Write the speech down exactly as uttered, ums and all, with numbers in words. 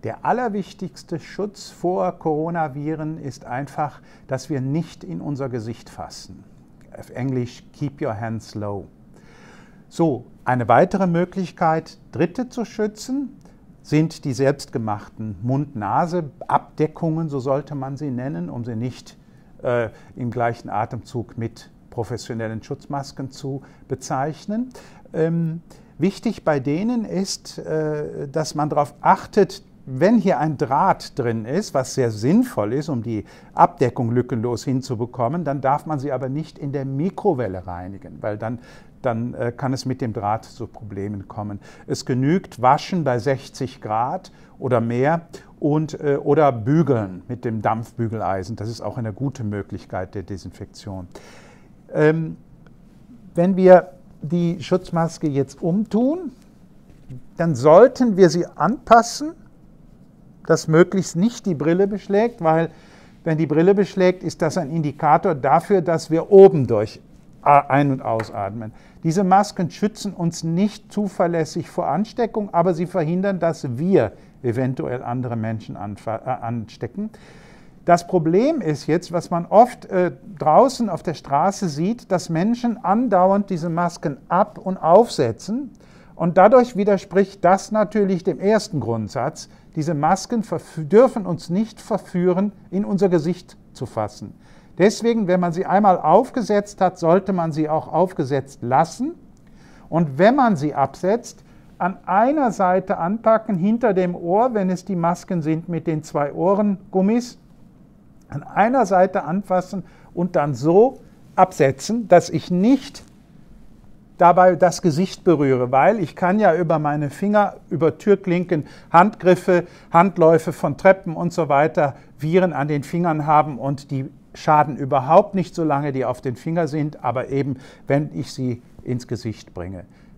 Der allerwichtigste Schutz vor Coronaviren ist einfach, dass wir nicht in unser Gesicht fassen. Auf Englisch, keep your hands low. So, eine weitere Möglichkeit, Dritte zu schützen, sind die selbstgemachten Mund-Nase-Abdeckungen, so sollte man sie nennen, um sie nicht äh, im gleichen Atemzug mit professionellen Schutzmasken zu bezeichnen. Ähm, wichtig bei denen ist, äh, dass man darauf achtet, wenn hier ein Draht drin ist, was sehr sinnvoll ist, um die Abdeckung lückenlos hinzubekommen, dann darf man sie aber nicht in der Mikrowelle reinigen, weil dann, dann äh, kann es mit dem Draht zu Problemen kommen. Es genügt Waschen bei sechzig Grad oder mehr und, äh, oder Bügeln mit dem Dampfbügeleisen. Das ist auch eine gute Möglichkeit der Desinfektion. Ähm, wenn wir die Schutzmaske jetzt umtun, dann sollten wir sie anpassen, dass möglichst nicht die Brille beschlägt, weil wenn die Brille beschlägt, ist das ein Indikator dafür, dass wir oben durch ein- und ausatmen. Diese Masken schützen uns nicht zuverlässig vor Ansteckung, aber sie verhindern, dass wir eventuell andere Menschen anstecken. Das Problem ist jetzt, was man oft äh, draußen auf der Straße sieht, dass Menschen andauernd diese Masken ab- und aufsetzen. Und dadurch widerspricht das natürlich dem ersten Grundsatz. Diese Masken dürfen uns nicht verführen, in unser Gesicht zu fassen. Deswegen, wenn man sie einmal aufgesetzt hat, sollte man sie auch aufgesetzt lassen. Und wenn man sie absetzt, an einer Seite anpacken, hinter dem Ohr, wenn es die Masken sind mit den zwei Ohrengummis, an einer Seite anfassen und dann so absetzen, dass ich nicht dabei das Gesicht berühre, weil ich kann ja über meine Finger, über Türklinken, Handgriffe, Handläufe von Treppen und so weiter Viren an den Fingern haben und die schaden überhaupt nicht, solange die auf den Finger sind, aber eben, wenn ich sie ins Gesicht bringe.